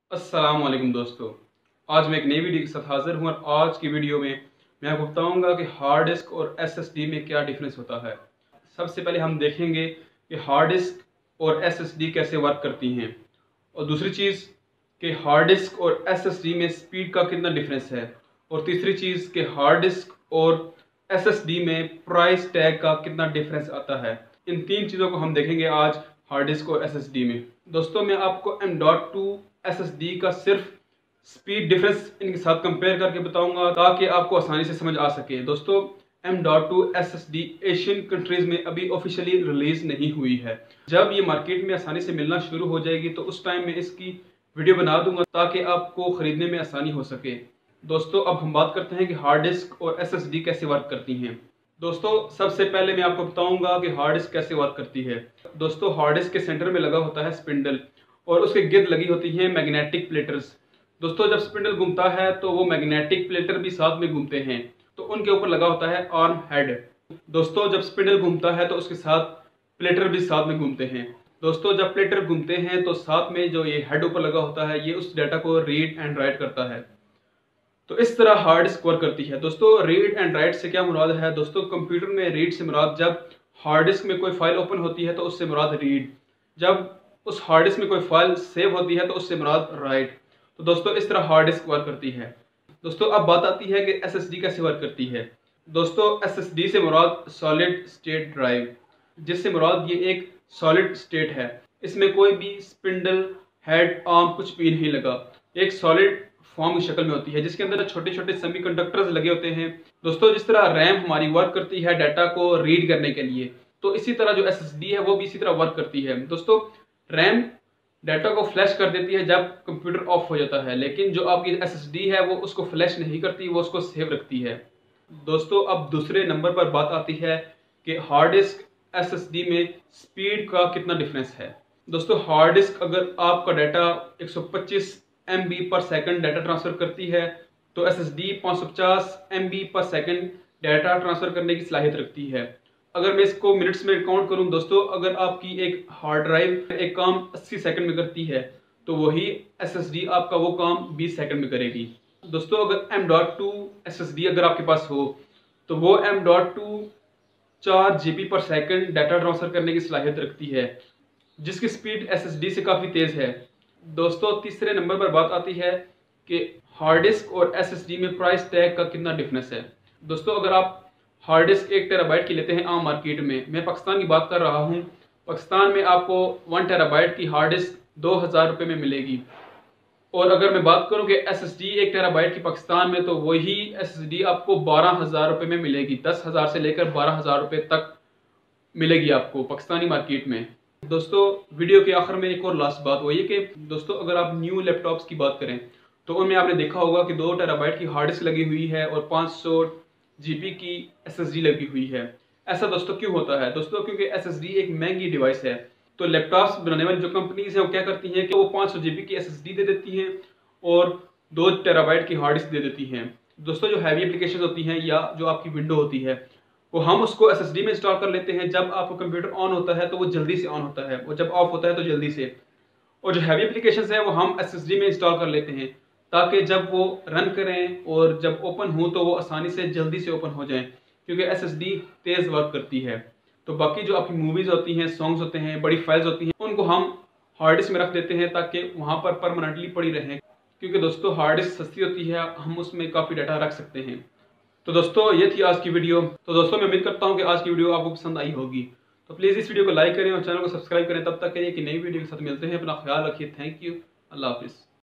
अस्सलाम वालेकुम दोस्तों। आज मैं एक नई वीडियो के साथ हाजिर हूँ और आज की वीडियो में मैं आपको बताऊंगा कि हार्ड डिस्क और एसएसडी में क्या डिफरेंस होता है। सबसे पहले हम देखेंगे कि हार्ड डिस्क और एसएसडी कैसे वर्क करती हैं और दूसरी चीज़ कि हार्ड डिस्क और एसएसडी में स्पीड का कितना डिफरेंस है और तीसरी चीज़ कि हार्ड डिस्क और एसएसडी में प्राइस टैग का कितना डिफरेंस आता है। इन तीन चीज़ों को हम देखेंगे आज हार्ड डिस्क और एसएसडी में। दोस्तों मैं आपको M.2 एसएसडी का सिर्फ स्पीड डिफरेंस इनके साथ कंपेयर करके बताऊंगा ताकि आपको आसानी से समझ आ सके। दोस्तों M.2 एसएसडी एशियन कंट्रीज में अभी ऑफिशियली रिलीज नहीं हुई है। जब ये मार्केट में आसानी से मिलना शुरू हो जाएगी तो उस टाइम में इसकी वीडियो बना दूंगा ताकि आपको खरीदने में आसानी हो सके। दोस्तों अब हम बात करते हैं कि हार्ड डिस्क और एसएसडी कैसे वर्क करती हैं। दोस्तों सबसे पहले मैं आपको बताऊंगा कि हार्ड डिस्क कैसे वर्क करती है। दोस्तों हार्ड डिस्क के सेंटर में लगा होता है स्पिंडल और उसके गिर्द लगी होती हैं मैग्नेटिक प्लेटर्स। दोस्तों जब स्पिंडल घूमता है तो वो मैग्नेटिक प्लेटर भी साथ में घूमते हैं, तो उनके ऊपर लगा होता है आर्म हेड। दोस्तों जब स्पिंडल घूमता है तो उसके साथ प्लेटर भी साथ में घूमते हैं। दोस्तों जब प्लेटर घूमते हैं तो साथ में जो ये हेड ऊपर लगा होता है ये उस डाटा को रीड एंड राइट करता है। तो इस तरह हार्ड डिस्क वर्क करती है। दोस्तों रीड एंड राइट से क्या मुराद है? दोस्तों कंप्यूटर में रीड से मुराद जब हार्ड डिस्क में कोई फाइल ओपन होती है तो उससे मुराद रीड, जब उस हार्ड डिस्क में कोई फाइल सेव होती है तो उससे मुराद राइट। तो दोस्तों इस तरह हार्ड डिस्क वर्क करती है। दोस्तों अब बात आती है कि एसएसडी कैसे वर्क करती है। दोस्तों एसएसडी से मुराद सॉलिड स्टेट ड्राइव, जिससे मुराद ये एक सॉलिड स्टेट है। इसमें कोई भी स्पिंडल हेड आर्म कुछ भी नहीं लगा, एक सॉलिड फॉर्म की शक्ल में होती है जिसके अंदर छोटे छोटे सेमीकंडक्टर्स लगे होते हैं। दोस्तों जिस तरह रैम हमारी वर्क करती है डाटा को रीड करने के लिए, तो इसी तरह जो एसएसडी है वो भी इसी तरह वर्क करती है। दोस्तों रैम डाटा को फ्लैश कर देती है जब कंप्यूटर ऑफ हो जाता है, लेकिन जो आपकी एसएसडी है वो उसको फ्लैश नहीं करती, वो उसको सेव रखती है। दोस्तों अब दूसरे नंबर पर बात आती है कि हार्ड डिस्क एसएसडी में स्पीड का कितना डिफरेंस है। दोस्तों हार्ड डिस्क अगर आपका डाटा 125 MB पर सेकंड डाटा ट्रांसफर करती है तो एसएसडी 550 MB पर सेकंड डाटा ट्रांसफर करने की सलाहियत रखती है। अगर मैं इसको मिनट्स में काउंट करूं दोस्तों, अगर आपकी एक हार्ड ड्राइव एक काम 80 सेकंड में करती है तो वही एसएसडी आपका वो काम 20 सेकंड में करेगी। दोस्तों अगर M.2 एसएसडी अगर आपके पास हो तो वो M.2 4 GB पर सेकंड डाटा ट्रांसफर करने की सलाहियत रखती है, जिसकी स्पीड एसएसडी से काफ़ी तेज़ है। दोस्तों तीसरे नंबर पर बात आती है कि हार्ड डिस्क और एसएसडी में प्राइस टैग का कितना डिफरेंस है। दोस्तों अगर आप हार्ड डिस्क 1 टेराबाइट की लेते हैं आम मार्केट में, मैं पाकिस्तान की बात कर रहा हूँ, पाकिस्तान में आपको 1 टेराबाइट की हार्ड डिस्क 2000 रुपये में मिलेगी। और अगर मैं बात करूँ कि एसएसडी 1 टेराबाइट की पाकिस्तान में, तो वही एसएसडी आपको 12,000 रुपये में मिलेगी। 10,000 से लेकर 12,000 रुपये तक मिलेगी आपको पाकिस्तानी मार्केट में। दोस्तों वीडियो के आखिर में एक और लास्ट बात वो ये कि दोस्तों अगर आप न्यू लैपटॉप्स की बात करें तो उनमें आपने देखा होगा कि 2 टेराबाइट की हार्ड डिस्क लगी हुई है और 500 GB की एसएसडी लगी हुई है। ऐसा दोस्तों क्यों होता है? दोस्तों क्योंकि एसएसडी एक महंगी डिवाइस है, तो लैपटॉप्स बनाने वाली जो कंपनीज हैं वो क्या करती हैं कि वो 500 GB की एसएसडी दे देती हैं और 2 टेराबाइट की हार्ड डिस्क दे देती हैं। दोस्तों जो हैवी एप्लीकेशन होती हैं या जो आपकी विंडो होती है वो हम उसको एसएसडी में इंस्टॉल कर लेते हैं। जब आपका कंप्यूटर ऑन होता है तो वो जल्दी से ऑन होता है, और जब ऑफ होता है तो जल्दी से। और जो हैवी एप्लीकेशंस हैं वो हम एसएसडी में इंस्टॉल कर लेते हैं ताकि जब वो रन करें और जब ओपन हो तो वो आसानी से जल्दी से ओपन हो जाएं, क्योंकि एसएसडी तेज़ वर्क करती है। तो बाकी जो आपकी मूवीज़ होती हैं, सॉन्ग्स होते हैं, बड़ी फाइल्स होती हैं, उनको हम हार्ड डिस्क में रख देते हैं ताकि वहाँ पर परमानेंटली पड़ी रहें, क्योंकि दोस्तों हार्ड डिस्क सस्ती होती है, हम उसमें काफ़ी डाटा रख सकते हैं। तो दोस्तों ये थी आज की वीडियो। तो दोस्तों मैं उम्मीद करता हूँ कि आज की वीडियो आपको पसंद आई होगी। तो प्लीज़ इस वीडियो को लाइक करें और चैनल को सब्सक्राइब करें। तब तक के लिए कि नई वीडियो के साथ मिलते हैं। अपना ख्याल रखिए। Thank you. अल्लाह हाफिज़।